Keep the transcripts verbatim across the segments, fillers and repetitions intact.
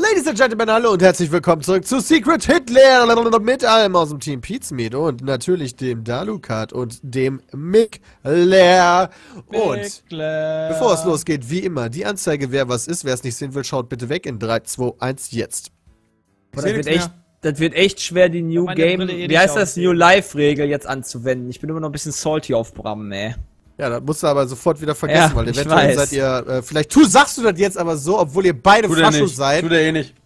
Ladies and Gentlemen, hallo und herzlich willkommen zurück zu Secret Hitler mit allem aus dem Team Pizmeet und natürlich dem Dalukat und dem Mikler. Und Mikler. Bevor es losgeht, wie immer, die Anzeige, wer was ist. Wer es nicht sehen will, schaut bitte weg in drei, zwei, eins, jetzt. Das wird, echt, das wird echt schwer, die New Game, eh wie heißt das, New Life-Regel jetzt anzuwenden. Ich bin immer noch ein bisschen salty auf Bram, ey. Ja, das musst du aber sofort wieder vergessen, ja, weil eventuell seid ihr, äh, vielleicht tu, sagst du das jetzt aber so, obwohl ihr beide Faschos seid. Tut er eh nicht.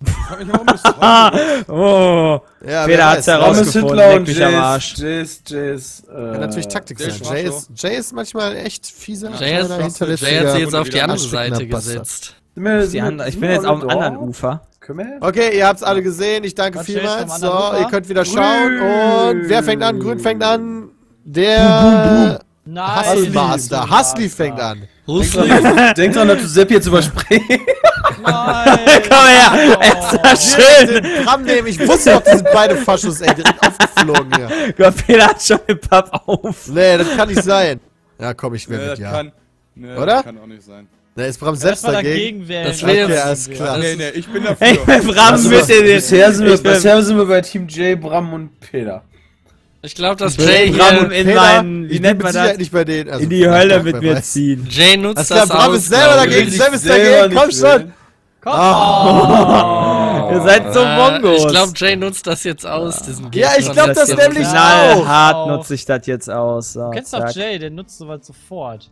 Oh, ja, Peter hat's herausgefunden, leck mich am Arsch. Jay ist, Jay ist, äh, Kann natürlich Taktik sein. Jay ist, Jay ist manchmal echt fieser. Jay, ist, Jay hat sich jetzt auf die andere Seite gesetzt. Wir, die andere, ich bin jetzt auf dem anderen Ufer. Okay, ihr habt's alle gesehen, ich danke vielmals. So, ihr könnt wieder schauen. Und wer fängt an? Grün fängt an. Der... Hustle Master. Hustle fängt an. Hustle. Denk dran, dass du Sepp jetzt überspringst. Nein. Komm her. Es ist schön. Den Bram nehmen. Ich wusste doch, die sind beide Faschos, ey. Direkt aufgeflogen hier. Gott, Peter hat schon den Papp auf. Nee, das kann nicht sein. Ja, komm, ich will nee, mit, ja. Kann, nee, Oder? Das kann auch nicht sein. Da ist Bram selbst dagegen. Das wäre okay, alles klar. Nee, nee, ich bin dafür. Ich bin Bram also, mit den... Bisher sind, wir, bisher sind wir bei Team J, Bram und Peter. Ich glaube, dass Jay Bram hier in Peter, meinen, wie ich nennt bin man mit das? nicht bei denen. Also in die Hölle mit mir ziehen. Jay nutzt das, das, das Bram aus, ist selber dagegen, Sepp ist dagegen, komm schon! Komm! Oh. Ihr seid so Mongos. Ich glaube, Jay nutzt das jetzt aus, diesen Ja, ich glaube das nämlich auch. Knallhart nutze ich das jetzt aus. So, du kennst doch Jay, der nutzt sowas sofort.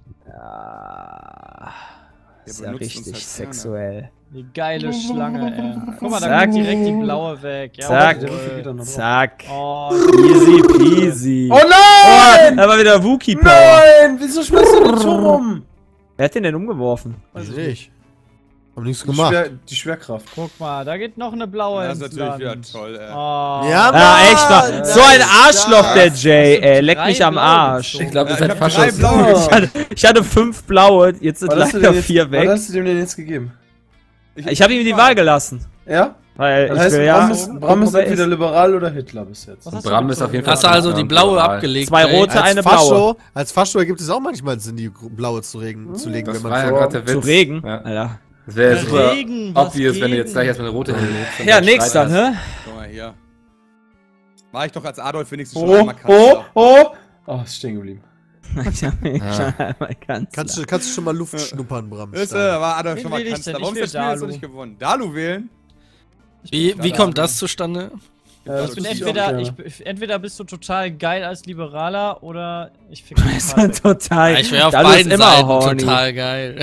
Ja, ist ja benutzt richtig uns halt sexuell. Die geile Schlange, ey. Guck mal, da Zack. kommt direkt die blaue weg. Ja, Zack. jawohl. Zack. Oh, Easy peasy. Oh nein! Oh, da war wieder Wookie Power. Nein! Wieso schmeißt du den Turm? Wer hat den denn umgeworfen? Weiß ich nicht. Hab nichts Die, gemacht. Schwer, die Schwerkraft. guck mal, da geht noch eine blaue Das ist ins natürlich wieder Land. toll, ey. Oh. Ja, Mann! Ah, echt mal. So ein Arschloch, Ja. der Jay, ey. Hast du Leck drei mich am blaue Arsch. gezogen? Ich glaube, das Ja, hat ich hab Faschos. drei blaue. Ich hatte, ich hatte fünf blaue, jetzt sind Was hast du leider denn jetzt- vier weg. Was hast du dem denn jetzt gegeben? Ich habe ihm die Wahl gelassen. Ja? Weil Das ich heißt, will Bram ja. ist, Bram ist entweder liberal oder Hitler bis jetzt. Was hast du Bram ist gezogen? auf jeden Fall. Hast du also die blaue abgelegt? Zwei Jay? rote, Als eine Fascho, blaue. als Fascho ergibt es auch manchmal Sinn, die blaue zu, regen, zu legen, Das wenn man war ja so... gerade der Witz. Zu Regen. Ja. Alter. Das wäre Ja, super Regen, was obvious, wenn du gegen? jetzt gleich erstmal eine rote hinlegst. und Ja, dann nix dann, Streit hä? Guck mal hier. War ich doch als Adolf wenigstens schon Oh, einmal halt Kanzler. oh, oh! Oh, ist stehen geblieben. Ich hab mich Ja. schon einmal ganz. Kannst du, kannst du schon mal Luft schnuppern, Bram? Ist, äh, war Adolf Wen schon mal will ich Kanzler. denn? Warum Ich ist will das Spiel jetzt noch Dalu. nicht gewonnen? Dalu wählen? Wie, wie kommt das zustande? Ja, Ich bin das entweder, auch, ich, entweder bist du total geil als Liberaler oder ich fick dich Das total ist total. Ja, ich wäre auf Dalu ist beiden immer Seiten horny. total geil.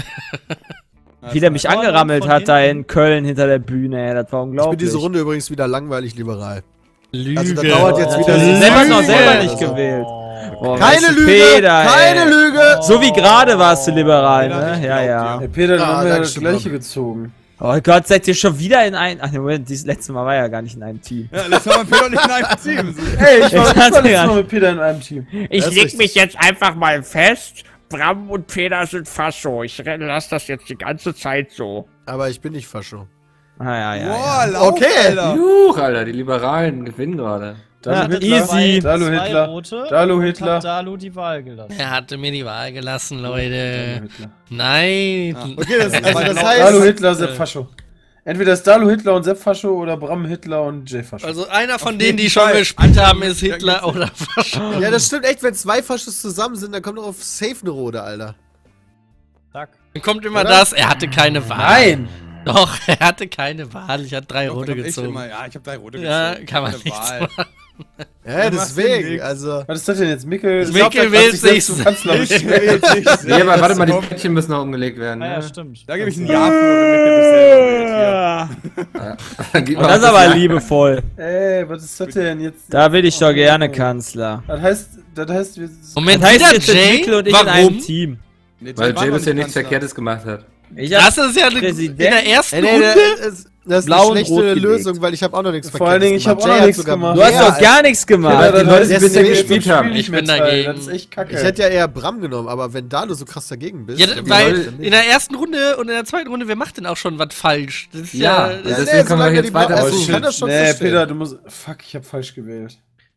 Wie der mich Aber angerammelt von hat da hinten. in Köln hinter der Bühne, ey, das war Ich bin unglaublich. diese Runde übrigens wieder langweilig liberal. Lüge. Also, das dauert jetzt wieder... Natürlich. Selber noch selber Lüge. nicht gewählt. Oh, Keine weißt du, Lüge! Peter, keine ey. Lüge! So wie gerade warst du liberal, Peter, ne? ich Ja, glaub ja. dir. Hey Peter, dann Ah, haben wir ja danke das schön, gleiche Bram. gezogen. Oh Gott, seid ihr schon wieder in ein... Ach ne, Moment, dieses letzte Mal war ja gar nicht in einem Team. Ja, letztes Mal waren Peter nicht in einem Team. Ich Ey, ich war, ich hatte war letztes ja- Mal mit Peter in einem Team. Ich Das ist leg richtig. mich jetzt einfach mal fest. Bram und Peter sind Fascho. Ich lasse das jetzt die ganze Zeit so. Aber ich bin nicht Fascho. Ah, ja, ja, Boah, ja. lauf, Okay. Alter. Juch, Alter, die Liberalen gewinnen gerade. Dalu Ja, Hitler. easy. Dalu Zwei Hitler. rote Dalu und Hitler. hat Dalu die Wahl gelassen. Er hatte mir die Wahl gelassen, Dalu Leute. Hitler. Nein. Okay, das, also das Dalu heißt... Hitler, Sepp Fascho. Entweder ist Dalu Hitler und Sepp Fascho oder Bram Hitler und Jay Fascho. Also einer von Auf denen, die jeden schon Fall. gespielt haben, ist Hitler oder Fascho. Ja, das stimmt echt, wenn zwei Faschos zusammen sind, dann kommt doch auf safe eine Rode, Alter. Zack. Dann kommt immer Oder? das, er hatte keine Wahl. Nein! Doch, er hatte keine Wahl. Ich hatte drei Doch, rote doch, ich gezogen. immer- Ja, ich hab drei rote Ja, gezogen. kann man Keine nichts Wahl. machen. Ja, Du machst den deswegen, Weg. also... Was ist das denn jetzt? Mikkel, Mikkel Ich glaub, will das hat sich sich selbst zum Kanzler Ich bestimmt. will dich Nee, aber warte mal, die Komm. Päckchen müssen noch umgelegt werden. Ah ja, Ne? stimmt. Da gebe ich ein Ja für, wenn Mikkel sich selber wählt. Dann gib Und mal das ist auf aber Ja. liebevoll. Hier. Ey, was ist das denn jetzt? Da will ich doch gerne Kanzler. Das heißt, das heißt, wir... Moment, Das heißt wieder jetzt, dass Jay? Mikkel und ich in einem Warum? Team. Nee, Weil war Jay noch bisher nicht nichts Kanzler. Verkehrtes gemacht hat. Ich Das ist ja eine, in Präsident. der ersten Ey, nee, Runde. das, das ist Blau eine und schlechte rot gelegt. Lösung, weil ich habe auch noch nichts Vor allen Dingen, ich gemacht. hab auch Jay noch hat nichts sogar gemacht. Du hast mehr doch als- gar nichts Ja, gemacht. dann die Leute, weiß die ich, bisher wenn wir gespielt das Spiel haben. nicht Ich mehr bin teilen. dagegen. Das ist echt kacke. Ich hätte ja eher Bram genommen, aber wenn Dalu so krass dagegen bist... Ja, dann- weil Leute- in der ersten Runde und in der zweiten Runde, wer macht denn auch schon was falsch? Das ist Ja, ja, und das deswegen können wir solange jetzt die weiter Blau- Oh, Also, ich versuchen. kann das schon nee, verstehen. Peter, du musst... Fuck, ich hab falsch gewählt.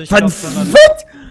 ich glaube, Was?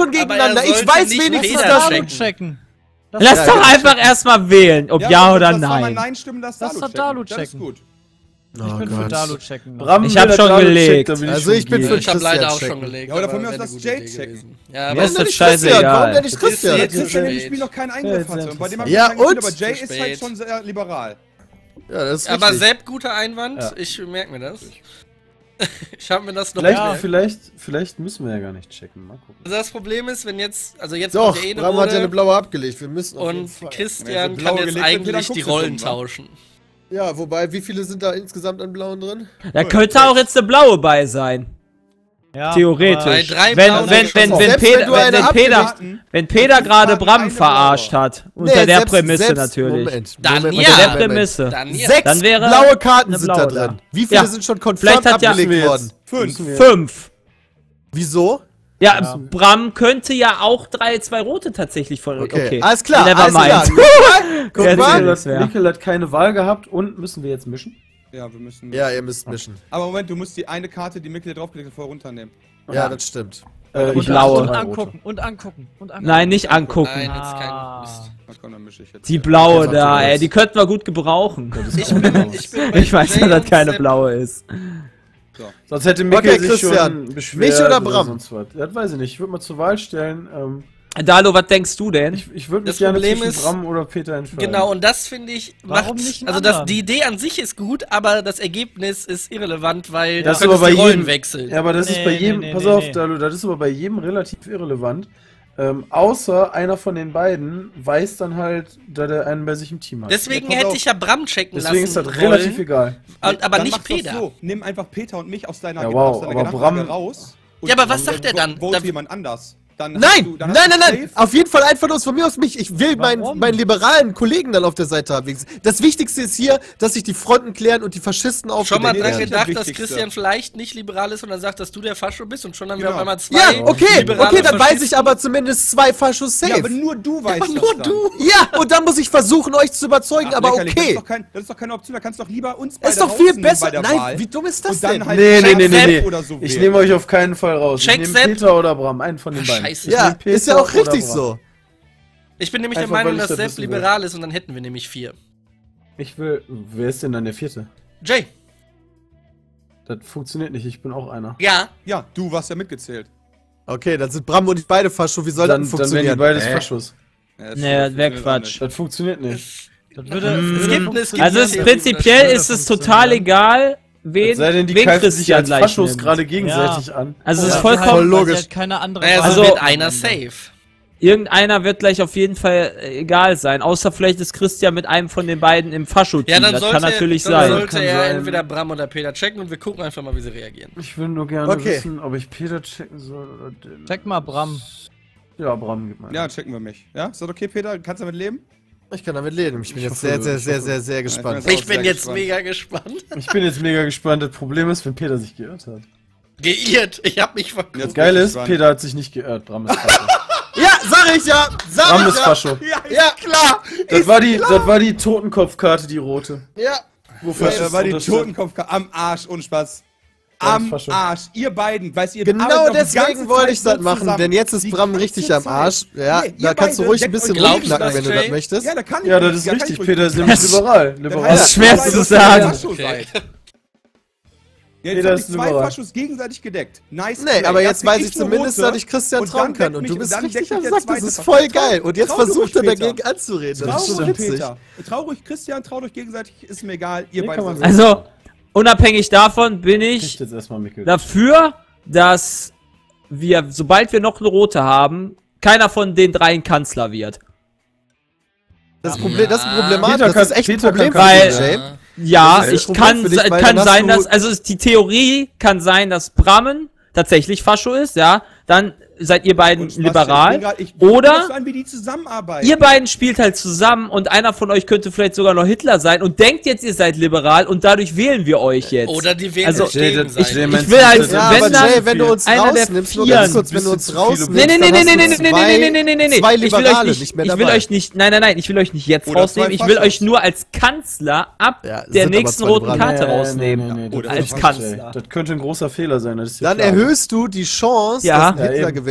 schon gegeneinander. Ich weiß wenigstens, dass Dalu checken. Das Lass doch einfach erstmal wählen, ob ja, ja oder nein. nein. Nein stimmen, das Lass doch Dalu checken. Das ist gut. Ich bin für Dalu checken. Bram ich hab schon gelegt. Also ich bin für Ich hab leider auch schon gelegt. Ja, oder von mir aus lass Jay checken. Ja, mir ist das Warum scheißegal. denn nicht Christian? Jetzt ist ja im Spiel noch kein Eingriff hatte. Und bei dem hab ich Ja, keinen Gefühl, und? aber Jay ist halt schon sehr liberal. Ja, das ist aber richtig. Sepp, guter Einwand. Ja. Ich merke mir das. Ich habe mir das noch vielleicht, ja. vielleicht, vielleicht müssen wir ja gar nicht checken. Mal gucken. Also das Problem ist, wenn jetzt, also jetzt Doch, kommt der Bram hat ja eine blaue abgelegt. Wir müssen auf und Christian ja, kann jetzt gelegt, eigentlich die Rollen drin, tauschen. Ja, wobei, wie viele sind da insgesamt an blauen drin? Da könnte auch jetzt eine blaue bei sein. Ja, theoretisch. Bei drei wenn, blauen wenn, wenn, wenn, selbst Peter, wenn du wenn, eine wenn Peter, abgelegt- wenn Peter gerade Bram verarscht hat, unter Nee, der selbst- Prämisse selbst- natürlich. Moment, Dann Moment, ja. Unter der Moment, Prämisse. Dann ja. Sechs Dann wäre blaue Karten eine sind da blaue drin. da. Wie viele Ja. sind schon confirmed Vielleicht hat ja- abgelegt worden? Fünf. Fünf. Wieso? Ja, ja, Bram könnte ja auch drei, zwei rote tatsächlich von. Okay, Okay, alles klar, Never alles klar. mind. Guck Ja, mal. das wär. Mikkel hat keine Wahl gehabt und müssen wir jetzt mischen? Ja, wir müssen. Ja, ihr müsst mischen. Aber Moment, du musst die eine Karte, die Mikkel draufgelegt hat, vorher runternehmen. Ja, das stimmt. Äh, Die blaue. Und angucken, und angucken, und angucken. Nein, nicht angucken. Nein, jetzt kein Ah. Mist. Na komm, dann mische ich jetzt. Die blaue Okay, da, warte, ey, jetzt. die könnten wir gut gebrauchen. Ich bin, ich bin bei Ich weiß, Jay dass das und keine Sepp. blaue ist. Sonst hätte Mikkel Okay, sich Christian. schon beschwert Mich oder Bram? sonst was. Ja, das weiß ich nicht. Ich würde mal zur Wahl stellen. Ähm, Dalo, was denkst du denn? ich ich würde mich Das gerne Problem zwischen ist- Bram oder Peter entscheiden. Genau, und das finde ich Warum macht, nicht einen also das, anderen? die Idee an sich ist gut, aber das Ergebnis ist irrelevant, weil Das du ist aber könntest bei die Rollen jedem wechseln. Ja, aber das ist Nee, bei nee, jedem, nee, pass nee, auf, nee. Dalu, das ist aber bei jedem relativ irrelevant. Ähm, außer einer von den beiden weiß dann halt, da der einen bei sich im Team hat. Deswegen Ja, pass hätte auf. ich ja Bram checken Deswegen ist lassen das relativ wollen, egal. und, aber Dann nicht mach's doch Peter. So. Nimm einfach Peter und mich aus deiner, Ja, aus wow, deiner aber Gedankenlage Bram- raus. Und Ja, aber was dann sagt er dann? vote Da- jemand anders. Dann hast Nein, du, dann nein, hast nein, du nein, safe- auf jeden Fall Einfluss von mir aus mich. Ich will meinen, Warum? meinen liberalen Kollegen dann auf der Seite haben. Das Wichtigste ist hier, dass sich die Fronten klären und die Faschisten Schon mal aufgedeckt dran das werden. ist das gedacht, dass Wichtigste. Christian vielleicht nicht liberal ist und dann sagt, dass du der Fascho bist und schon haben wir Genau. auf einmal zwei Ja, okay, liberale okay, dann weiß ich Faschisten. aber zumindest zwei Faschos safe. Ja, aber nur du weißt Aber das nur dann. du. Ja, und dann muss ich versuchen, euch zu überzeugen, Ach, aber lächerlich, Das okay. ist, doch kein, das ist doch keine Option, da kannst du doch lieber uns Das ist beide doch viel rausnehmen besser. bei der Nein, Wahl. wie dumm ist das Und dann denn? halt Nee, nee, Check nee, nee, Sepp nee. oder so Ich wählen. nehme euch auf keinen Fall raus. Check ich nehme Sepp. Peter oder Bram, einen von den beiden. Scheiße. Ich Ja, nehm Peter ist ja auch oder richtig Bram. so. Ich bin nämlich Einfach, der Meinung, weil ich dass das Sepp wissen will. liberal ist und dann hätten wir nämlich vier. Ich will. Wer ist denn dann der vierte? Jay. Das funktioniert nicht, ich bin auch einer. Ja. Ja, du warst ja mitgezählt. Okay, dann sind Bram und ich beide Fascho. Wie soll Dann, das dann werden die funktionieren? beides Hä? Faschos. Ja, das Nee, das wäre funktioniert auch Quatsch. Das funktioniert nicht. Das würde, Es würde gibt- funktionieren. es gibt Also es Ja, prinzipiell würde ist es funktionieren. total egal, wen, Es sei denn, die wen greifen sich Christian als gleich Faschos nimmt. gerade gegenseitig an. Also es ist Ja, vollkommen halt, weil logisch. sie halt keine andere Also, Wahl Also- wird haben einer am Ende. safe. Irgendeiner wird gleich auf jeden Fall äh, egal sein, außer vielleicht ist Christian mit einem von den beiden im Fascho-Team. Ja, dann das sollte, kann natürlich dann sein. sollte Kann er sein. entweder Bram oder Peter checken und wir gucken einfach mal, wie sie reagieren. Ich will nur gerne Okay. wissen, ob ich Peter checken soll oder den. Check mal, Bram. Ja, Bram, gib mal. Ja, checken wir mich. Ja, ist das okay, Peter? Kannst du damit leben? Ich kann damit leben. Ich bin Ich jetzt hoffe, sehr, sehr, ich sehr, hoffe. sehr, sehr gespannt. ich bin Ich bin sehr jetzt gespannt. mega gespannt. Ich bin jetzt mega gespannt. Das Problem ist, wenn Peter sich geirrt hat. Geirrt. Ich hab mich verguckt. Jetzt Geil bin ich ist, gespannt. Peter hat sich nicht geirrt. Bram ist Fascho. Ja, sag ich ja! Sag Bram ich ist ja! Fascho. Ja, Ja, klar! Das war, die, das war die Totenkopfkarte, die rote. Ja! Wofür Ja, da war die Totenkopf am Arsch, ohne Spaß. Am Fascho. Arsch. Ihr beiden, weißt ihr, Genau arbeitet noch die deswegen ganze wollte Zeit ich das so machen, zusammen. denn jetzt ist Die Bram ganze richtig am Zeit. Arsch. Ja, Nee, da ihr kannst du beide ruhig ein deckt bisschen euch glaubst rumknacken, du wenn das, du das Jay? möchtest. Ja, da kann ich Ja, ruhig- das ist ja, kann richtig. ich ruhig- Peter ist nämlich Das- liberal. Dann liberal. heißt Das ist schwer dass zu ihr sagen. Fascho seid. Ja, Peter jetzt ist haben die zwei liberal. Faschos gegenseitig gedeckt. Nice. Nee, play. aber Ihr jetzt habt weiß ich nicht nur zumindest, rote dass ich Christian und trauen dann kann. deckt Und mich du und bist dann richtig deckt am mich der Sack. Das zweite ist Fascho. voll geil. Und jetzt Trau du versucht er ruhig, Peter. dagegen anzureden. Trau Das ist ruhig, schon witzig. Peter. Trau ruhig Christian, trau euch gegenseitig, ist mir egal. Ihr Nee, beide kann man seid- so- Also, unabhängig davon bin Kriegt ich jetzt erstmal Mikkel. dafür, dass wir, sobald wir noch eine rote haben, keiner von den dreien Kanzler wird. Das, Problem, das ist ein Problem. Peter Das kann- ist echt ein Peter Problem kann für Weil- dich, Jay. Ja, Das ist ich ein kann, Problem für dich, se- weil kann dann hast sein, du- dass, also ist die Theorie kann sein, dass Brammen tatsächlich Fascho ist, ja, dann seid ihr beiden Und Spaß, liberal. ich bin grad- ich- guck Oder dir so an, wie die zusammenarbeiten. ihr beiden spielt halt zusammen und einer von euch könnte vielleicht sogar noch Hitler sein und denkt jetzt, ihr seid liberal und dadurch wählen wir euch jetzt. Oder die wählen Also, sich Jay, das- gegenseitig. Jay, meinst Ich will du, halt- das sind Ja, wenn aber dann Jay, wenn du uns einer der rausnimmst, nur vier- ganz kurz, wenn du uns Bisschen zu viele rausnimmst, Nee, nee, nee, dann nee, hast nee, du nee, nee, nee, zwei- nee, nee, nee, nee, nee. Zwei Ich will euch Liberale nicht, nicht mehr ich will dabei. euch nicht, nein, nein, nein, ich will euch nicht jetzt Oder rausnehmen. zwei Ich will Faschos. euch nur als Kanzler ab Ja, der sind aber nächsten zwei roten Liberale. Karte Nee, nee, rausnehmen. nee, nee, das Oder ist als falsch, Kanzler. Jay. Das könnte ein großer Fehler sein. Das ist dir Dann klar. erhöhst du die Chance, Ja. dass ein Hitler Ja, eben. gewählt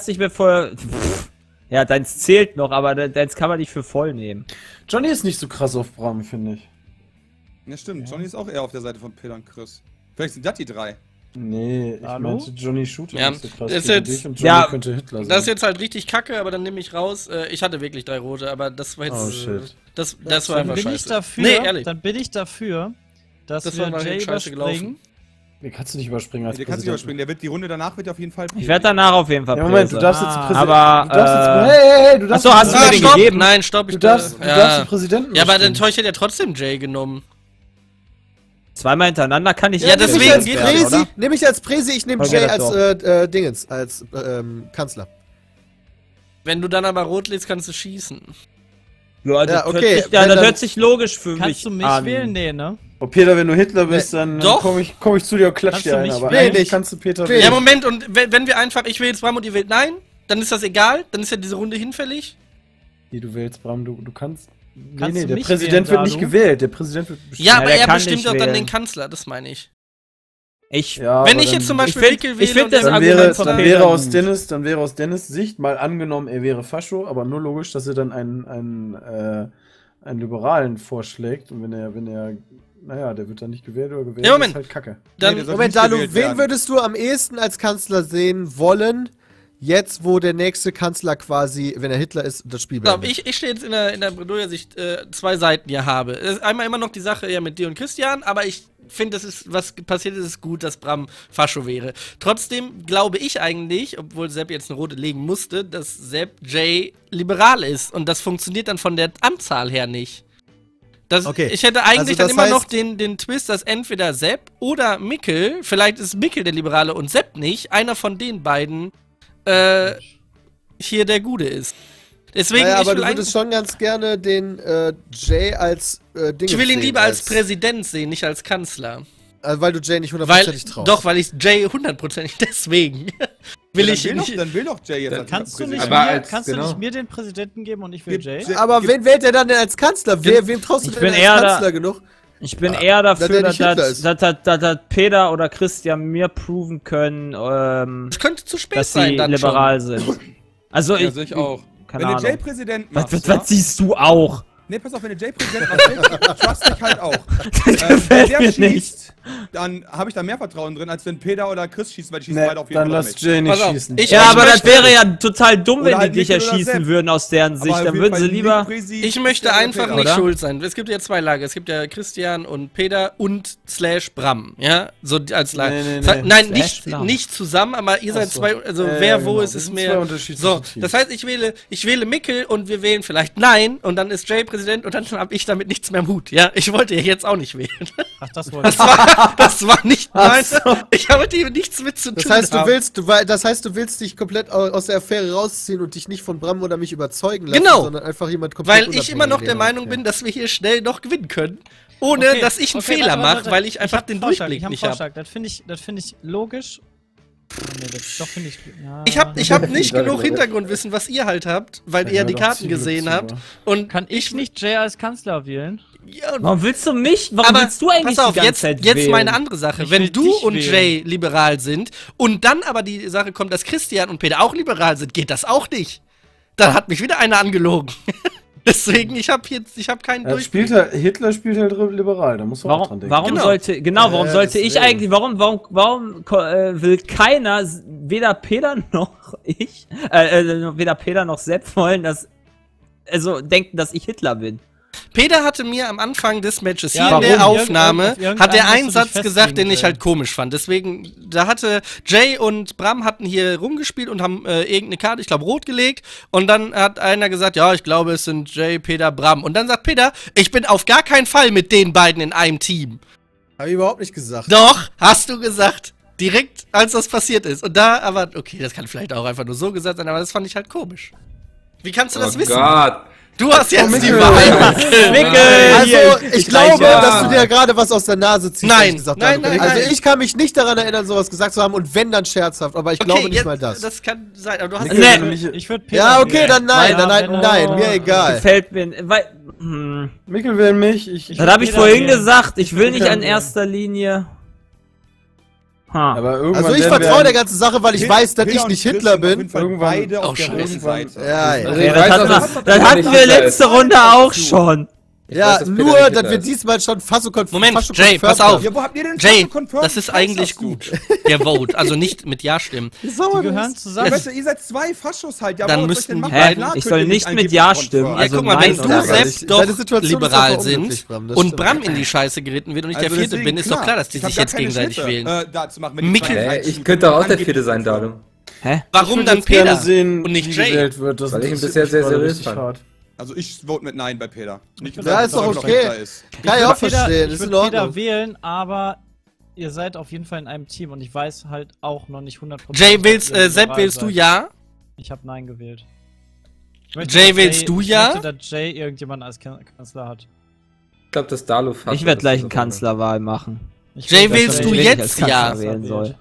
hat's nicht mehr vorher. Pff. Ja, deins zählt noch, aber deins kann man nicht für voll nehmen. Johnny ist nicht so krass auf Bram, finde ich. Ja, stimmt. Ja. Johnny ist auch eher auf der Seite von Peter und Chris. Vielleicht sind das die drei. Nee, ich Hallo? meinte Johnny Shooter Ja, ist so krass ist gegen jetzt- dich und Johnny Ja, könnte Hitler sein. Das ist jetzt halt richtig kacke, aber dann nehme ich raus. Äh, ich hatte wirklich drei rote, aber das war jetzt. Oh, äh, shit. Das, das war Dann einfach bin ich scheiße. dafür, Nee, ehrlich. dann bin ich dafür, dass Das wir war mal Jay scheiße überspringen. gelaufen. Den kannst du nicht überspringen als Der kann sich Präsident. überspringen. Der wird die Runde danach wird er auf jeden Fall. Ich werde danach auf jeden Fall Ja, Moment, du Präse. darfst jetzt Ah. Präsident. Aber, du darfst äh, jetzt, hey, hey, hey, du darfst Achso, hast du jetzt- mir Ah, den stopp! gegeben? Nein, stopp, ich Du darfst, du ja. darfst den Präsidenten Ja, aber dann überspringen. ich hätte ja trotzdem Jay genommen. Zweimal hintereinander kann ich Ja, nicht deswegen Nehme ich als geht werden, Präsi, oder? nehme ich als Präsi, ich nehme Okay, Jay das als äh, äh, Dingens, als ähm, Kanzler. Wenn du dann aber rot lädst, kannst du schießen. Ja, das, Ja, okay, hört, sich, ja, wenn das dann- hört sich logisch für mich Kannst du mich an. wählen? Nee, ne? Oh, Peter, wenn du Hitler bist, dann Doch. komme ich, komm ich zu dir und klatsch Kannst dir du ein. mich Aber wählen? eigentlich Nicht. kannst du Peter Wählen. Ja, wählen. Moment, und wenn, wenn wir einfach, ich will jetzt Bram und ihr wählt nein, dann ist das egal, dann ist ja diese Runde hinfällig. Nee, du wählst, Bram, du, du kannst... Nee, Kannst nee, du der mich Präsident wählen, wird nicht Dalu? gewählt. Der Präsident wird bestimmt. Ja, Ja, aber der er kann bestimmt nicht auch dann wählen. den Kanzler, das meine ich. Ich, Ja, Wenn aber ich dann- jetzt zum ich Beispiel find- Wickel ich wähle find und das der- Dann Argument wäre, von dann, Peter wäre aus gut. Dennis, dann wäre aus Dennis Sicht mal angenommen, er wäre Fascho, aber nur logisch, dass er dann einen, einen, äh, einen Liberalen vorschlägt. Und wenn er, wenn er, naja, der wird dann nicht gewählt oder gewählt, Ja, Moment. ist halt Kacke. Dann, Nee, der soll Moment, nicht Dalu, gewählt wen werden. würdest du am ehesten als Kanzler sehen wollen, jetzt wo der nächste Kanzler quasi, wenn er Hitler ist, das Spiel Pass auf, beendet? ich, ich stehe jetzt in der, in der Bredouille-Sicht äh, zwei Seiten hier habe. Es ist einmal immer noch die Sache ja mit dir und Christian, aber ich finde, das ist, was passiert ist, ist gut, dass Bram Fascho wäre. Trotzdem glaube ich eigentlich, obwohl Sepp jetzt eine rote legen musste, dass Sepp Jay liberal ist. Und das funktioniert dann von der Anzahl her nicht. Das, Okay. Ich hätte eigentlich Also dann das immer heißt- noch den, den Twist, dass entweder Sepp oder Mikkel, vielleicht ist Mikkel der Liberale und Sepp nicht, einer von den beiden äh, hier der Gute ist. Deswegen, Naja, ich aber will du eigentlich- würdest schon ganz gerne den äh, Jay als äh, Dingens Ich will ihn sehen, lieber als Präsident sehen, nicht als Kanzler. äh, weil du Jay nicht Weil, hundertprozentig traust. doch, weil ich Jay hundertprozentig deswegen will Ja, ich dann will, nicht. doch, dann will doch Jay jetzt Dann als Kannst du nicht, Präsident. Aber mir, als- kannst du genau. nicht mir den Präsidenten geben und ich will Gib Jay? Jay- Aber wen wählt er dann denn als Kanzler? Wer, wem traust du Ich denn bin als eher da- Kanzler genug? Ich bin eher dass dafür, der dass, nicht Hitler dass, ist. dass, dass, dass, dass Peter oder Christian mir proven können, ähm, Es könnte zu spät dass sein sie dann liberal sind. Also Ja, ich, sehe ich auch. keine Wenn du Jay Ahnung. Präsident Was, machst, was, ja? was siehst du auch? Nee, pass auf, wenn du Jay Präsident machst, trust dich halt auch. Äh, gefällt wenn der mir schießt, dann habe ich da mehr Vertrauen drin, als wenn Peter oder Chris schießt, weil die schießen Nee, beide auf jeden dann Fall lass mit. Jay nicht Pass auf, schießen. ich- Ja, aber das möchte- wäre ja total dumm, wenn Oder halt die dich Mikkel oder erschießen Sepp. würden aus deren Sicht. Aber auf Dann jeden würden Fall sie lieber. nicht Präsi- Ich möchte Christian einfach oder nicht Oder? schuld sein. Es gibt ja zwei Lager. Es gibt ja Christian und Peter und slash Bram. Ja, so als Lager. Nee, nee, Ver- nee. Nein, Slash nicht, Bram. nicht zusammen, aber ihr seid Ach so. zwei. Also Ja, wer ja, wo genau. ist, Wir ist sind mehr. zwei unterschiedliche So, Teams. das heißt, ich wähle, ich wähle Mikkel und wir wählen vielleicht Nein und dann ist Jay Präsident und dann habe ich damit nichts mehr am Hut. Ja, ich wollte ja jetzt auch nicht wählen. Ach, das wollte Das war, das war nicht meine. Ich habe mit ihm nichts mit zu tun. Das heißt, du haben. willst, du, wei- das heißt, du willst dich komplett au- aus der Affäre rausziehen und dich nicht von Bram oder mich überzeugen lassen, Genau. sondern einfach jemand komplett Weil ich unabhängig immer noch der nehmen. Meinung Ja. bin, dass wir hier schnell noch gewinnen können. Ohne, Okay, dass ich einen okay, Fehler warte, warte, mache, warte. weil ich einfach hab den einen Vorschlag, Durchblick ich hab einen nicht habe. Vorschlag. Das finde ich, das finde ich logisch. Oh, nee, das, doch finde ich. Ja. Ich habe ich hab nicht Danke, genug danke. Hintergrundwissen, was ihr halt habt, weil Ja, ihr hör die doch Karten zum Glück gesehen zu, habt. wa? Und Kann ich nicht Jay als Kanzler wählen? Ja, und Warum willst du mich? Warum aber willst du eigentlich pass auf, die ganze jetzt, Zeit jetzt wählen? meine andere Sache. Ich Wenn will du dich und wählen. Jay liberal sind und dann aber die Sache kommt, dass Christian und Peter auch liberal sind, geht das auch nicht. Dann hat mich wieder einer angelogen. Deswegen, ich habe jetzt, ich habe keinen Er Durchblick. spielt halt, Hitler spielt halt liberal, da muss man auch dran Warum, denken. warum Genau. sollte, genau, warum Ja, sollte ich deswegen. eigentlich, warum, warum, warum ko- äh, will keiner, s- weder Peter noch ich, äh, äh, weder Peter noch Sepp wollen, dass, also denken, dass ich Hitler bin. Peter hatte mir am Anfang des Matches Ja, hier in der warum? Aufnahme, Auf irgendeinen hat er musst einen du Satz dich gesagt, den ich festlegen halt komisch fand. Deswegen, da hatte Jay und Bram hatten hier rumgespielt und haben äh, irgendeine Karte, ich glaube rot gelegt. Und dann hat einer gesagt, ja, ich glaube, es sind Jay, Peter, Bram. Und dann sagt Peter, ich bin auf gar keinen Fall mit den beiden in einem Team. Hab ich überhaupt nicht gesagt. Doch, hast du gesagt. Direkt, als das passiert ist. Und da, aber, okay, das kann vielleicht auch einfach nur so gesagt sein, aber das fand ich halt komisch. Wie kannst du das Oh wissen? Gott. Du hast jetzt die Mikkel. Wahrheit. Mikkel, Also, hier, ich gleich, glaube, ja. dass du dir gerade was aus der Nase ziehst. Nein, ehrlich gesagt, nein, Dalu. nein, Also, nein. ich kann mich nicht daran erinnern, sowas gesagt zu haben und wenn, dann scherzhaft. Aber ich glaube nicht jetzt, mal das. Das kann sein, aber du hast Mikkel, Nee. wenn du mich, Ich würde Peter Ja, okay, wählen. dann nein, Ja, dann halt wenn, nein, äh, mir egal. gefällt mir, weil, hm, Mikkel will mich, ich, das habe ich Peter vorhin wählen. gesagt, ich will nicht Peter an wählen. erster Linie. Ha. Aber irgendwann Also ich werden wir vertraue ein- der ganzen Sache, weil ich Peter- weiß, dass Peter ich und nicht Chris Hitler sind auf bin. jeden Fall Irgendwann- beide Oh, auf der scheiße. roten Seite. Ja, ja. Also Okay, ich das weiß hatten, auch, wir, dass- das Peter hatten nicht wir Hitler letzte ist. Runde auch schon. Ja, weiß, dass Peter nur, nicht dass Hitler wir ist. diesmal schon Fasso konf Moment, Fasso Jay, confirmed pass auf. haben. Ja, wo habt ihr denn Jay, confirmed? das ist Was eigentlich sagst du? gut. Der Vote, also nicht mit Ja-Stimmen. Wie sauer Die gehören bist. zusammen. Ja, weißt du, ihr seid zwei Faschos halt. Ja, Dann was soll ich müssten denn machen? die Hä? Klar Ich könnt soll ihr nicht mit angeblich Ja confirmen. stimmen. Ja, Also guck mal, nein wenn du oder ja, selbst ich- doch deine Situation ist liberal einfach unglücklich, sind Bram, das und stimmt. Bram in die Scheiße geritten wird und ich Also der Vierte deswegen, bin, ist doch klar, dass die ich hab sich gar jetzt keine gegenseitig Schnitte, wählen. Äh, da zu machen, wenn die Mikkel- zwei Ey, Seiten ich könnte auch der angeblich Vierte sein, confirmen. Dalu. Hä? Warum Ich dann würd jetzt gerne Peter sehen, und nicht wie Jay? gewählt wird. Das Weil ich ihn interessiert bisher mich sehr gerade seriös richtig fand. hart. Also ich vote mit Nein bei Peter. Nicht Ja, ist doch dass er okay. Hitler ist. Kann ich auch Peter- verstehen, ich ist in würde Peter Ordnung. wählen, aber ihr seid auf jeden Fall in einem Team und ich weiß halt auch noch nicht hundert Prozent. Jay, willst, ob ihr äh, Sepp, liberal willst du seid. Ja? Ich habe Nein gewählt. Ich möchte, Jay, dass willst du ja? Ich möchte, dass Jay irgendjemanden als Kan- Kanzler hat. Ich glaube, das Dalu Fasso. Ich werde ist gleich diese eine Runde. Kanzlerwahl machen. Ich Jay, will, dass willst Jay du Wen ich jetzt als Kanzler Ja wählen wählt. soll.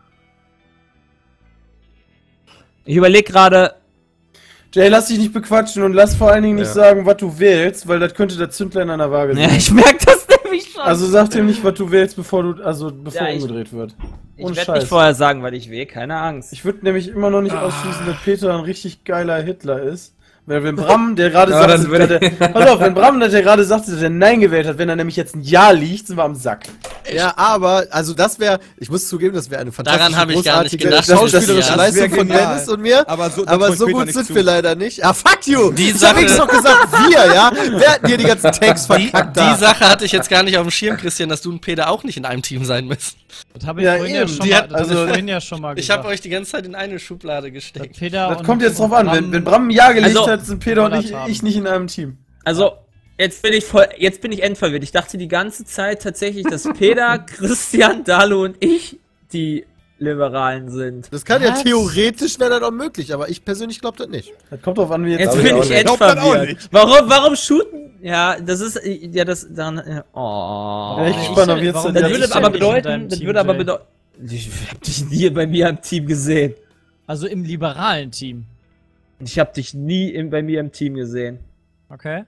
Ich überlege gerade. Jay, lass dich nicht bequatschen und lass vor allen Dingen nicht Ja. sagen, was du wählst, weil das könnte der Zündler in einer Waage Ja, sein. ich merke das nämlich schon. Also sag dir nicht, was du wählst, bevor du, also bevor Ja, ich- umgedreht wird. ich Ohne werde Scheiß. nicht vorher sagen, weil ich will, keine Angst. Ich würde nämlich immer noch nicht ausschließen, dass Peter ein richtig geiler Hitler ist. Weil wenn Bram, der gerade Ja, sagt, dann dass würde- er, pass auf, wenn Bram, der gerade sagte, dass er Nein gewählt hat, wenn er nämlich jetzt ein Ja liegt, sind wir am Sack. Ja, aber, also das wäre, ich muss zugeben, das wäre eine fantastische, Daran habe ich gar nicht großartige gedacht, schauspielerische dass das- Leistung das wär von genial. Dennis und mir. Aber so, Aber so gut sind wir leider nicht. Ah, fuck you! Die ich Sache- hab wenigstens noch gesagt, wir, ja? Wer hat hier die ganzen Tanks Die, verkackt die da? Sache hatte ich jetzt gar nicht auf dem Schirm, Christian, dass du und Peter auch nicht in einem Team sein müssen. Das habe ich, Ja, vorhin ja eben. schon Die mal, hat- das hab also- ich vorhin ja schon mal Ich gesagt. habe euch die ganze Zeit in eine Schublade dass gesteckt. Peter Das und- kommt jetzt und drauf an, wenn, Bram- wenn Bram ein Ja gelegt Also- hat, sind Peter und ich, Ballert haben. ich nicht in einem Team. Also, jetzt bin ich voll, jetzt bin ich endverwirrt. Ich dachte die ganze Zeit tatsächlich, dass Peter, Christian, Dalu und ich die Liberalen sind. Das kann ja Was? theoretisch wäre das auch möglich, aber ich persönlich glaube das nicht. Das kommt drauf an, wie jetzt. Jetzt Glaub bin ich ich auch nicht. Glaubt man auch endverwirrt. nicht. Warum, warum shooten? Ja, das ist, ja, das, dann, äh, oh. Ja, ich Warum spannend, ich- wie jetzt warum dann- Das bin würde ich aber denn nicht in bedeuten, deinem das Team, würde aber Jay? bedeuten, ich hab dich nie bei mir im Team gesehen. Also im liberalen Team. Ich hab dich nie im, bei mir im Team gesehen. Okay.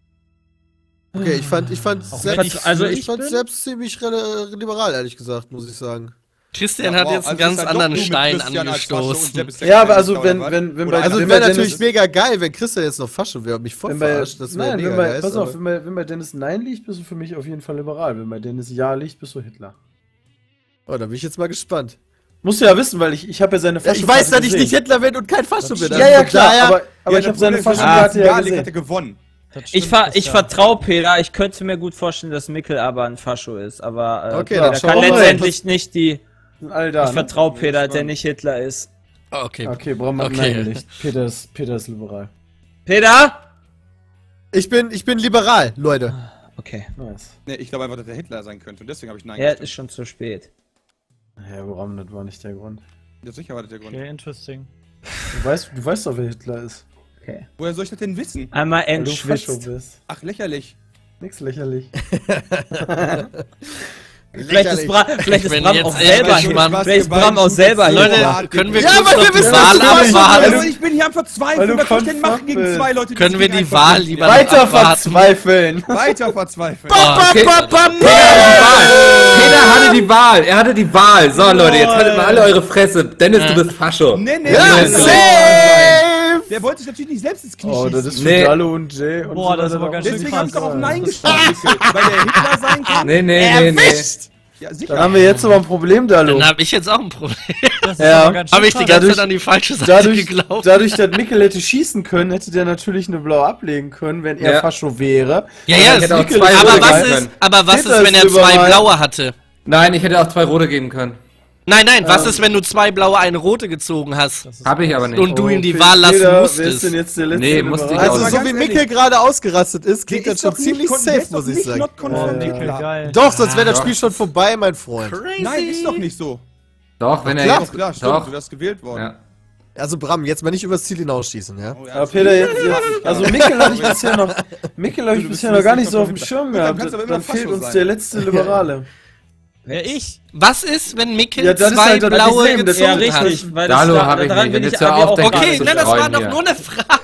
Okay, ich fand, ich fand Auch selbst, wenn ich also für ich ich fand bin? selbst ziemlich re- liberal, ehrlich gesagt, muss ich sagen. Christian Ja, hat wow, jetzt einen also ganz ist dann anderen doch du mit Stein Christian als Fascho und angestoßen. Sepp ist der Ja, aber Kleine, also oder wenn, was? wenn, wenn Oder bei, Also wenn wäre bei natürlich Dennis, mega geil, wenn Christian jetzt noch Fascho wäre und mich voll wenn bei, verarscht. Das wäre nein, mega wenn bei, geil. pass auf, aber- wenn bei, wenn bei Dennis Nein liegt, bist du für mich auf jeden Fall liberal. Wenn bei Dennis Ja liegt, bist du Hitler. Oh, da bin ich jetzt mal gespannt. Musst du ja wissen, weil ich, ich habe ja seine Ja, ich Faschokarte weiß, dass ich gesehen. nicht Hitler bin und kein Fascho bin. Ja, also ja, von klar, daher- aber, aber Ja, ich habe das seine Problem ist, Faschokarte wenn ja er liegt, hat er gesehen. gewonnen. Das Ich, stimmt, ver ich Christian. vertraue Peter, ich könnte mir gut vorstellen, dass Mikkel aber ein Fascho ist, aber äh, Okay, Peter dann kann schauen wir mal. letztendlich nicht die. Sind alle da, Ich ne? vertraue Ja, Peter, spannend. der nicht Hitler ist. Okay. Okay, Bram hat Okay. Nein gelegt. Peter ist, Peter ist liberal. Peter? Ich bin, ich bin liberal, Leute. Okay. Nice. Nee, ich glaube einfach, dass der Hitler sein könnte und deswegen habe ich Nein Ja, gestimmt. ist schon zu spät. Ja, Bram, das war nicht der Grund. Ja, sicher war das der Grund. Okay, interesting. Du weißt, du weißt doch, wer Hitler ist. Okay. Woher soll ich das denn wissen? Einmal Weil du Fascho entschwitzt. bist. Ach, lächerlich. Nix lächerlich. Vielleicht ist, Bra vielleicht ist bin Bram jetzt auch echt selber gespannt. Vielleicht ist Bram auch selber Leute, Hitler. können wir Ja, kurz weil noch wir die wissen, Wahl dass du weißt, abwarten? Also ich bin hier am Weil Verzweifeln. du Was soll ich denn machen gegen konflikt zwei Leute, die Können wir sich die einfach Wahl nicht lieber lieben? Weiter abwarten? verzweifeln! Weiter verzweifeln. Ah, okay. Peter hatte die Wahl. Er hatte die Wahl. So, Leute, jetzt haltet mal alle eure Fresse. Dennis, du bist Fascho. Nee, nee, Ja, nee, safe! Der wollte sich natürlich nicht selbst ins Knie Oh, das schießen. ist für Nee. Dalu und Jay und Boah, so das ist weiter aber auch. ganz schön Deswegen habe ich doch auf krass. Nein gestimmt, weil der Hitler sein kann. Nee, nee, nee, nee. Ja, Dann sicher. haben wir jetzt aber ein Problem, Dalu. Dann habe ich jetzt auch ein Problem. Das ist Ja. aber ganz schön Habe ich die krass. ganze Dadurch- Zeit an die falsche Seite Dadurch, geglaubt. dadurch, dass Mikkel hätte schießen können, hätte der natürlich eine blaue ablegen können, wenn er Ja. Fascho wäre. Ja, Ich ja, hätte auch es- zwei aber rote was geben ist, können. aber was Peter ist, wenn ist er zwei überall. blaue hatte? Nein, ich hätte auch zwei rote geben können. Nein, nein, was ist, wenn du zwei blaue, eine rote gezogen hast? Das ist Habe ich aber nicht. Und du ihm die Pe- Wahl lassen Peter, Wer musstest. ist denn jetzt der letzte? Nee, musste ich Liberale? auch Also nicht. so ganz wie ehrlich, Mikkel gerade ausgerastet ist, klingt Der das ist schon doch nicht ziemlich kon- der safe, ist doch muss ich nicht sagen. not confirmed, Ja, ja. Hitler. geil. Doch, sonst wäre das Doch. Spiel schon vorbei, mein Freund. Crazy. Nein, ist doch nicht so. Doch, wenn er Klar, jetzt... Doch, klar, stimmt, Doch. du wärst gewählt worden. Ja. Also Bram, jetzt mal nicht übers Ziel hinausschießen, ja? Oh, ja, Aber das- Peter, jetzt, jetzt also Mikkel habe ich bisher noch, Mikkel habe ich Du bist bisher noch gar nicht so auf dem Hitler. Schirm Hitler gehabt. kannst aber immer Dann Fascho fehlt uns sein. der letzte Liberale. Wer ich? Was ist, wenn Mikkel Ja, das ist zwei halt das blaue Problem, das- gezogen Ja, hat? richtig. Weil Dalu das, hab ich daran nicht. bin Wenn ich jetzt hör aber auf, auch dann Okay, Zu nein, das war streuen doch hier. nur eine Frage.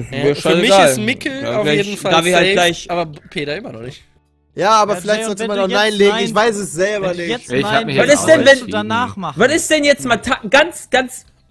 Ja, für mich ist Mickel ja, auf gleich, jeden Fall da wir safe, halt gleich aber Peter immer noch nicht. Ja, aber Ja, vielleicht Jay, sollte und man wenn noch du Nein jetzt legen. Nein- Ich weiß es selber Wenn du nicht. jetzt Ich hab Nein mich Was jetzt ist denn, willst wenn- du danach machen? Was ist denn jetzt mal ta ganz, ganz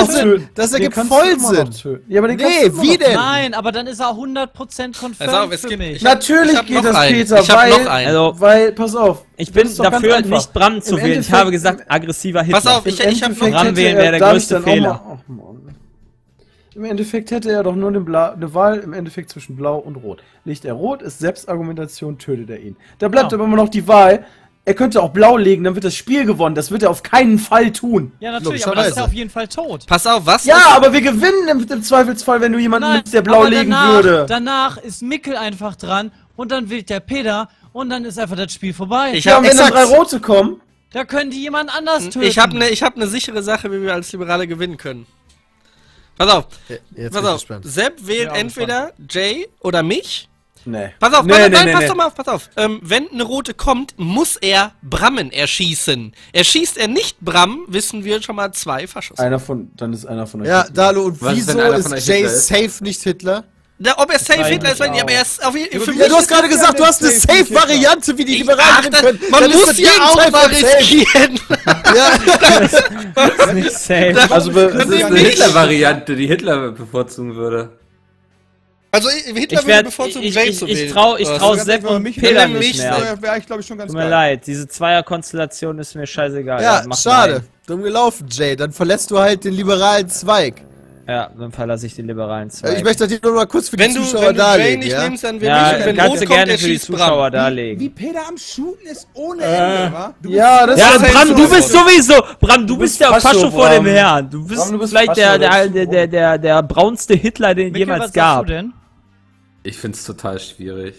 voll noch Sinn. töten. Das ergibt Den kannst voll du immer noch Sinn. töten. Ja, aber den Nee, kannst du immer wie noch denn? Nein, aber dann ist er hundert Prozent confirmed Pass auf, es für gibt- mich. ich hab- Natürlich ich hab geht noch das, einen. Peter, Ich hab weil, noch einen. Also, weil, pass auf. Ich das bin ist doch ganz dafür, einfach. nicht Bram zu Im wählen. Ich Endeffekt- habe gesagt, aggressiver Hitler. Pass auf, ich, Im ich hab Endeffekt noch Bram hätte wählen er wäre der dadurch größte dann auch Fehler. mal- ach, Mann. Im Endeffekt hätte er doch nur eine, Bla eine Wahl im Endeffekt zwischen Blau und Rot. Legt er Rot, ist Selbstargumentation, tötet er ihn. Da bleibt Genau. aber immer noch die Wahl, er könnte auch Blau legen, dann wird das Spiel gewonnen. Das wird er auf keinen Fall tun. Ja, natürlich, aber das ist ja auf jeden Fall tot. Pass auf, was? Ja, aber wir gewinnen im, im Zweifelsfall, wenn du jemanden Nein, nimmst, der Blau aber legen danach, würde. Danach ist Mickel einfach dran und dann wählt der Peter und dann ist einfach das Spiel vorbei. Ich Ja, hab, und wenn dann exakt, drei Rote kommen, Da können die jemand anders töten. ich habe eine ich hab ne sichere Sache, wie wir als Liberale gewinnen können. Pass auf, Jetzt pass bin ich auf. gespannt. Sepp wählt Ja, entweder Jay oder mich. nee. Pass auf, Nee, pass, nee, nein, nee, pass nee. doch mal auf, pass auf. Ähm, wenn eine Rote kommt, muss er Brammen erschießen. Erschießt er nicht Bram, wissen wir schon mal zwei Faschos. Einer von, dann ist einer von euch. Ja, Dalu, und Was ist, wieso wenn einer ist von euch Jay Hitler ist? safe nicht Hitler? Da, ob er safe weiß Hitler ist, ich weiß ich nicht, aber er ist auf jeden Fall. Ja, du hast gerade gesagt, du hast eine Safe-Variante, wie die Ich Liberalen achte, können. man Dann ist muss das ja auch Gegenteil mal von safe. riskieren. Ja, Das ist nicht safe. Also, be- Das Das ist eine nicht. Hitler-Variante, die Hitler bevorzugen würde. Also Hitler Ich würde werd, bevorzugen, ich, Jay ich, zu ich wählen. trau, ich Oder trau so. Sepp und mich Peter nicht nicht mehr. Wäre wär ich, glaube ich, schon ganz Tut mir geil. leid, diese Zweierkonstellation ist mir scheißegal. ja mach schade. rein. Dumm gelaufen, Jay. Dann verlässt du halt den liberalen Zweig. Ja, dann verlasse ich die liberalen Äh, Zweig. Ich möchte das hier nur mal kurz für Wenn die du, Zuschauer wenn du Jay darlegen, nicht ja? nimmst, dann wir ja, mich. Und wenn kannst Rot du kommt, gerne der für die schießt Zuschauer Bram. darlegen. Wie Peter am Shooten ist ohne Äh, Ende, wa? Du bist ja, das Ja, Das ist Bram, halt du so bist was. sowieso, Bram, du Du bist bist der Fascho, Fascho vor dem Bram. Herrn. Du bist Bram, du bist vielleicht der, Fascho, der, das ist der, der, der, der braunste Hitler, den es Mickel, jemals was gab. sagst du denn? Ich find's total schwierig.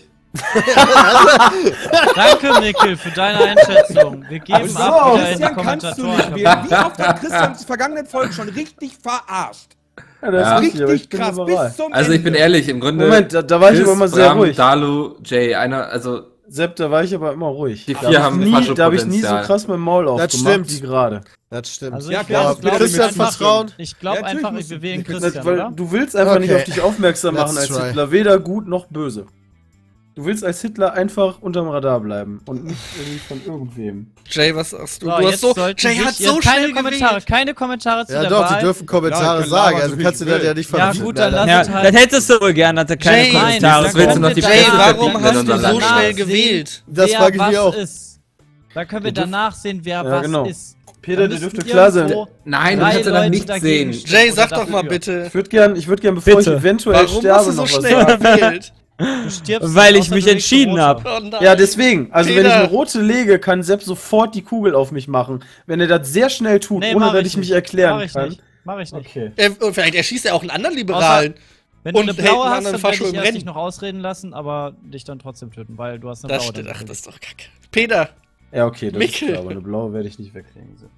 Danke, Mickel, für deine Einschätzung. Wir geben So, ab wieder in die Christian kannst du nicht Kommentatoren. wählen. Wie oft hat Christian die vergangenen Folgen schon richtig verarscht? Ja, das Ja. ist richtig, aber ich Richtig bin krass, liberal. bis zum Also ich bin Ende. ehrlich, im Grunde. Moment, da, da war ich Chris, aber immer sehr Bram, ruhig. Dalu, Jay, einer, also Sepp, da war ich aber immer ruhig. Die Da vier hab haben ich nie, Fascho-Potenzial. Da habe ich nie so krass mit dem Maul aufgemacht stimmt. wie gerade. Das stimmt. Also Ja, ich klar, glaub, das glaub ich Christian mir vertrauen. Ich glaube Ja, natürlich einfach, musst wir du- wählen das- Christian, Weil oder? du willst einfach nicht Okay. auf dich aufmerksam machen Let's als try. Hitler, weder gut noch böse. Du willst als Hitler einfach unterm Radar bleiben und nicht irgendwie von irgendwem. Jay, was sagst du? So, du hast jetzt so, sollten Jay sich hat jetzt so keine schnell Kommentare, gewählt. keine Kommentare zu Ja der doch, Wahl. die dürfen Kommentare Ja, die können sagen. labern, Also so wie kannst du ich das will. ja nicht Ja verbieten. gut, dann Alter. lass Ja, es halt. das hättest du wohl gern, dass er keine Jay, Kommentare das willst du kommt. noch die Jay, Jay, Presse warum verbieten, hast wenn du du so dann- danach schnell sehen, gewählt? Das wer frage ich was mich auch. Ist. Da können wir Ihr dürft- danach sehen, wer Ja, was genau. ist. Peter, Da dir müssten dürfte klar sein. irgendwo Nein, du drei kannst ja dann Leute nicht dagegen sehen. stimmen Jay, oder sag doch dafür. mal bitte. Ich würde gern, ich würde gern, bevor Bitte. ich eventuell Warum hast sterbe, du so noch was schnell sagen. gewählt? Du stirbst Weil nicht, ich außer mich du legst entschieden rote. hab. Oh nein. Ja, deswegen. Also wenn ich Peter. eine rote lege, kann Sepp sofort die Kugel auf mich machen. Wenn er das sehr schnell tut, Nee, ohne mach dass ich mich nicht. erklären Mach ich kann. nicht. Mach ich nicht. Okay. Er, und vielleicht erschießt er auch einen anderen Liberalen. Wenn du Und eine hält blaue einen hast, anderen dann werde Fascho ich im erst Rennen. dich noch ausreden lassen, aber dich dann trotzdem töten, weil du hast eine Das blaue. steht, dann ach, das gekriegt. ist doch kacke. Peter. Ja, okay, das Mickel. ist klar, aber eine blaue werde ich nicht wegkriegen. So.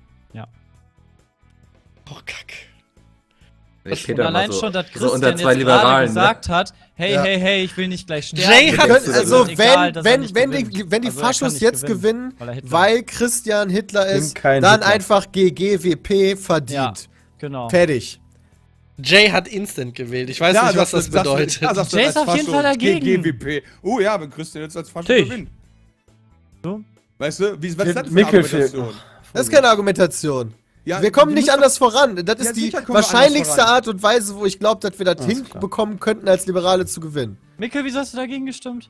Oh, kacke. Nee, Und Peter allein mal so, schon, dass so Christian unter jetzt zwei gerade Liberalen. Ne? gesagt hat, hey, Ja. hey, hey, ich will nicht gleich sterben. Jay Wir hat- können, das also ist egal, wenn, dass er wenn, nicht wenn, gewinnt. die, wenn die Also er kann Faschos nicht jetzt gewinnen, gewinnen, weil er Hitler weil Christian Hitler ist, kein dann Hitler. einfach G G W P Ja, verdient. genau. Fertig. Jay hat Instant gewählt. Ich weiß Ja, nicht, was sagst das du- sagst du- bedeutet. ja, sagst du Jay als ist auf jeden Fascho Fall dagegen. G G W P. Oh ja, wenn Christian jetzt als Fascho Natürlich. gewinnt. So? Weißt du, wie, was ist das für eine Mickel fehlt Argumentation? noch. Das ist keine Argumentation. Ja, wir kommen du nicht musst anders voran. Das Ja, ist die sicher kommen wir anders wahrscheinlichste voran. Art und Weise, wo ich glaube, dass wir das Alles klar. hinbekommen könnten, als Liberale zu gewinnen. Mikkel, wieso hast du dagegen gestimmt?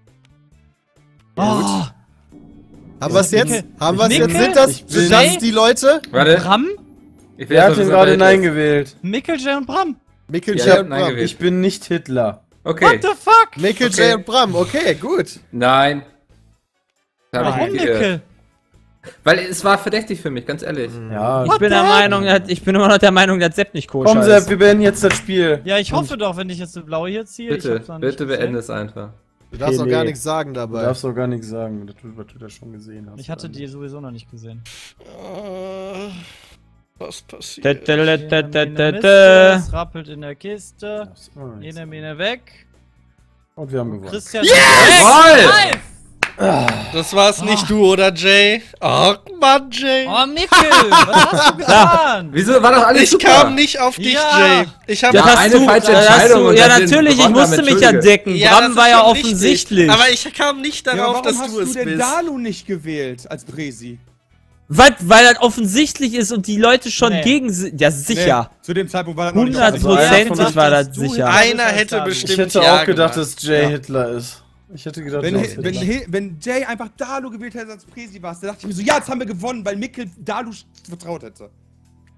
Ja, gut. Oh, Haben wir es jetzt? Mickel- Haben wir es jetzt? Mickel? Sind das, Ich sind bin- das die Leute? Warte, Bram? ich Wer hat erst mal denn wissen, gerade wer Nein ist. gewählt? Mikkel, Jay und Bram. Mikkel, Ja, Jay ja, und nein Bram. gewählt. Ich bin nicht Hitler. Okay. What the fuck? Mikkel, Okay. Jay und Bram. Okay, gut. Nein. Da hab ich Warum, mit dir. Mikkel? Weil es war verdächtig für mich, ganz ehrlich. Ja. Ich bin der Meinung, dass- ich bin immer noch der Meinung, dass Sepp nicht koscher Komm, ist. Sepp, wir beenden jetzt das Spiel. Ja, ich hoffe doch, wenn ich jetzt eine blaue hier ziehe. ich Bitte, hab's noch nicht bitte gesehen. beende es einfach. Du darfst auch Pele. gar nichts sagen Du dabei. darfst doch gar nichts sagen, das, was du da schon gesehen hast. Ich hatte die sowieso noch nicht gesehen. Äh, Was passiert? Tä, tä, tä, tä, tä, Mine, tä, Miste, tä. Es rappelt in der Kiste. Jene, Mine weg. Und wir haben gewonnen. Christian. Jawohl! Nice! Das war's nicht du, oder Jay? Ach, Mann, Jay. Oh, Mikkel, was hast du getan? Wieso war doch alles Ich super? kam nicht auf dich, Ja. Jay. Ich hab Das Ja, hast eine du, falsche das hast Entscheidung du, und ja, dann den natürlich, ich gewonnen musste damit, mich ja Entschuldige. decken. Ja, Bram das war ist ja schon richtig. offensichtlich. Aber ich kam nicht Ja, darauf, warum dass hast du es den bist. Dalu nicht gewählt als Presi? Was, weil das offensichtlich ist und die Leute schon Nee. gegen si- ja sicher. Nee, zu dem Zeitpunkt war das noch nicht Hundertprozentig offensichtlich. war das Du sicher. hättest- Einer als hätte Dalu. bestimmt Ich hätte ja auch gedacht, gemacht. dass Jay Ja. Hitler ist. Ich hätte gedacht, Wenn, dass He- wenn, He- wenn Jay einfach Dalu gewählt hätte als Presi warst, dann dachte ich mir so, ja, jetzt haben wir gewonnen, weil Mikkel Dalu vertraut hätte.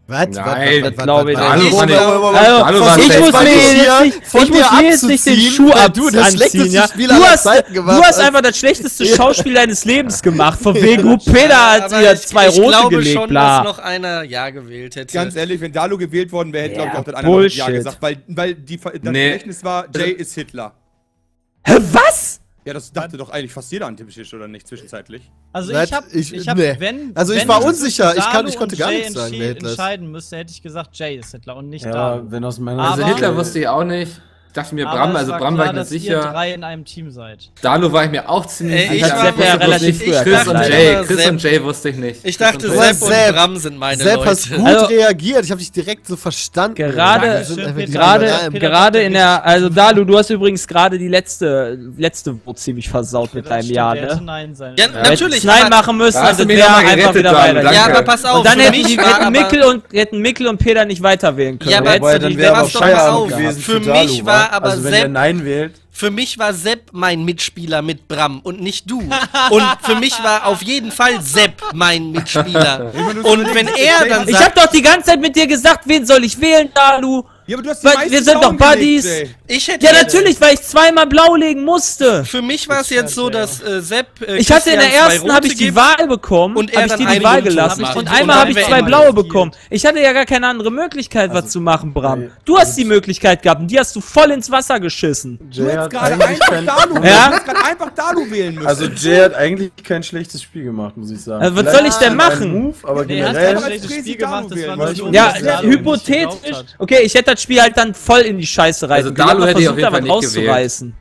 Was? Nein, was, was, glaube ich was, nicht. was, Ich was, muss Ich muss mir jetzt nicht, von ich muss dir mir jetzt nicht den abzuziehen, Schuh weil du das anziehen, schlechteste ja. Spiel Du aller hast, Zeiten gemacht du hast hast. einfach das schlechteste Schauspiel deines Lebens gemacht. Von wegen, gut, Peter Ja, hat aber ihr ich, zwei ich rote glaube gelegt, schon, bla. dass noch einer Ja gewählt hätte. Ganz ehrlich, wenn Dalu gewählt worden wäre, hätte, Ja, glaube ich, auch dann einer noch Ja Bullshit. gesagt. Weil, weil die, das Nee. Gedächtnis war, Jay ist Hitler. Hä, was? Ja, das dachte doch eigentlich fast jeder antibischisch, oder nicht, zwischenzeitlich? Also Nein, ich hab, ich- ich hab, nee. wenn, Also ich wenn war ich unsicher, zwischen ich kann- Dalu ich konnte und gar Jay nichts sagen, entschi- wer Hitler ist. entscheiden müsste, hätte ich gesagt, Jay ist Hitler und nicht Ja, Dalu. wenn aus meiner Also Aber- Hitler wusste ich auch nicht. Ich dachte mir, Aber Bram, es also war Bram klar, war ich mir dass ihr sicher. drei in einem Team seid. Dalu war ich mir auch ziemlich Ey, ich sicher. war aber mir wusste bloß relativ nicht früh Chris erkannt. und Ich Jay. dachte, Chris Sepp- und Jay wusste ich nicht. Ich dachte, Chris und Sepp- Sepp und Sepp- Bram sind meine Sepp, hast Leute. gut Also- reagiert. Ich habe dich direkt so verstanden. Gerade, Wir sind einfach die gerade, Liberalen. Peter gerade dachte in der, also Dalu, du hast übrigens gerade die letzte, letzte Vote ziemlich versaut mit Das deinem stimmt, Ja, der hätte ne? Nein sein Ja, müssen. Du natürlich, hättest Nein aber- machen müssen, Da hast also du mich wäre noch mal einfach gerettet, wieder Dalu, weiter. danke. Ja, aber pass auf, Und dann für hätten, mich die, war hätten, aber- Mikkel und, hätten Mikkel und Peter nicht weiter wählen können. Ja, aber Hättest Wobei, du dann die- wäre pass aber doch mal Feierabend auf. gewesen Für für mich Dalu, war wa? aber Also wenn der Sepp- Nein wählt. Für mich war Sepp mein Mitspieler mit Bram und nicht du. Und für mich war auf jeden Fall Sepp mein Mitspieler. Und wenn er dann Ich sagt, hab doch die ganze Zeit mit dir gesagt, wen soll ich wählen, Dalu? Ja, aber du hast die Weil meisten wir sind doch Blauen gelegt, Buddies. Jay. ich hätte Ja, natürlich, weil ich zweimal blau legen musste. Für mich war es jetzt so, dass äh, Sepp äh, Ich hatte in der Christian zwei ersten, habe ich Rote die gibt. Wahl bekommen und und er habe ich dann dir die eine Wahl rote gelassen. macht. Und Und einmal dann habe ich wäre zwei er blaue gespielt. bekommen. Ich hatte ja gar keine andere Möglichkeit, was Also, zu machen, Bram. nee, Du hast die Möglichkeit gehabt und die hast du voll ins Wasser geschissen. Du Jay hättest hat gerade eigentlich einfach kein, Dalu wählen. Ja? Du hättest gerade einfach Dalu wählen müssen. also Jay hat eigentlich kein schlechtes Spiel gemacht, muss ich sagen. Also was Vielleicht soll ich denn ein machen? Move, aber Nee, hast generell. kein schlechtes Crazy Spiel Dalu gemacht, das war wählen, nur weil so, ich- Ja, dass Dalu nicht hypothetisch. geglaubt hat. Okay, ich hätte das Spiel halt dann voll in die Scheiße reißen. Also Dalu hab hätte ich auf versucht, jeden da Fall was nicht gewählt. rauszureißen.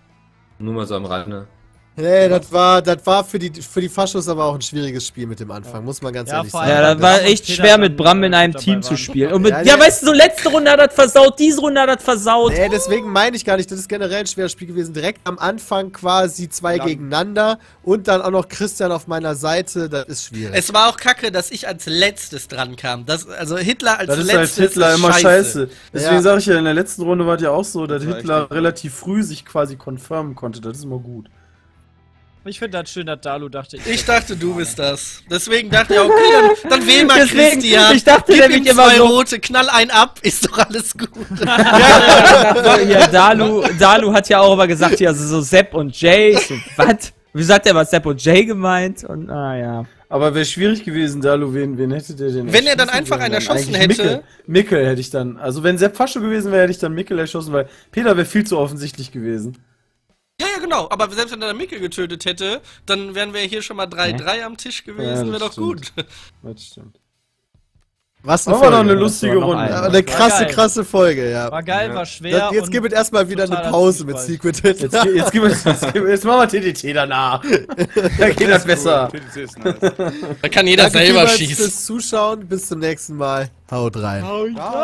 Nur mal so am Rande. Nee, das war, das war für die, für die Faschos aber auch ein schwieriges Spiel mit dem Anfang, muss man ganz Ja, ehrlich vor sagen. allem, Ja, weil das war Bram und echt Peter schwer dann, mit Bram in äh, einem dabei Team zu waren. spielen. Und mit, Ja, ja, nee. weißt du, so letzte Runde hat das versaut, diese Runde hat das versaut. Nee, deswegen meine ich gar nicht, das ist generell ein schweres Spiel gewesen. Direkt am Anfang quasi zwei Lang. gegeneinander und dann auch noch Christian auf meiner Seite, das ist schwierig. Es war auch kacke, dass ich als letztes dran kam. Das, also Hitler als Das ist halt letztes Hitler ist immer scheiße. Deswegen Ja. sage ich ja, in der letzten Runde war es ja auch so, dass Das war Hitler echt relativ früh sich quasi confirmen konnte. Das ist immer gut. Ich finde das schön, dass Dalu dachte, Ich dachte, du bist das. Deswegen dachte ich, okay, dann, dann wähl mal Deswegen, Christian. ich dachte Gib nämlich ihm immer zwei so- rote, knall einen ab, ist doch alles gut. Ja, Dalu, Dalu hat ja auch immer gesagt, ja, so Sepp und Jay. Ich So, was? Wieso hat der was Sepp und Jay gemeint? Und, ah ja. Aber wäre schwierig gewesen, Dalu, wen, wen hätte der denn Wenn er dann erschossen einfach sollen? einen erschossen Eigentlich hätte- Mickel. Mickel hätte ich dann. Also wenn Sepp Fascho gewesen wäre, hätte ich dann Mickel erschossen, weil Peter wäre viel zu offensichtlich gewesen. Ja, ja, genau. Aber selbst wenn er dann Mikkel getötet hätte, dann wären wir hier schon mal drei drei am Tisch Ja, gewesen. das Wäre doch stimmt. gut. Das stimmt. Was eine Aber noch Folge. eine lustige Das war noch Runde. eine. Ja, eine krasse, geil. krasse Folge, ja. war geil, war schwer. Das, jetzt und gibt es erstmal wieder eine totaler Pause mit Zwiespalt. Secret Jetzt, Hitler. ge- jetzt, gib es, jetzt, gib- jetzt machen wir T D T danach. Da geht das besser. T D C ist nice. Da kann jeder Danke selber vielmals schießen. fürs Zuschauen, bis zum nächsten Mal. Haut rein. Ja.